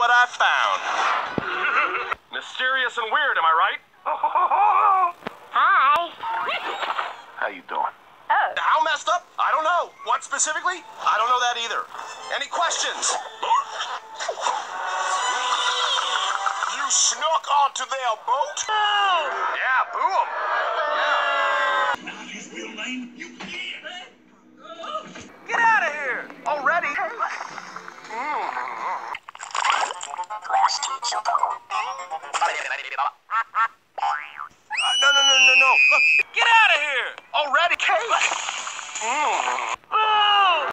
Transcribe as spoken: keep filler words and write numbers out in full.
what I found. Mysterious and weird, am I right? Hi. How you doing? Oh. How messed up? I don't know. What specifically? I don't know that either. Any questions? You snuck onto their boat? Yeah, boo 'em. Now his real name, you idiot! Get out of here! Already? Klasky csupo. Uh, no, no, no, no, no. Look, get out of here! Already? Cake!